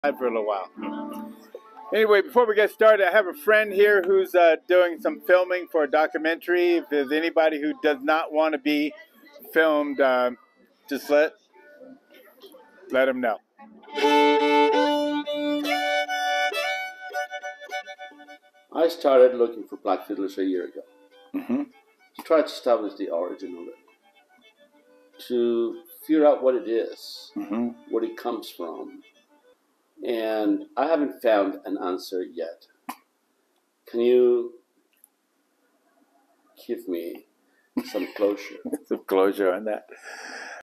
For a little while. Anyway, before we get started, I have a friend here who's doing some filming for a documentary. If there's anybody who does not want to be filmed, just let him know. I started looking for Black Fiddlers a year ago to try to establish the origin of it, to figure out what it is, where it comes from. And I haven't found an answer yet. Can you give me some closure? Some closure on that.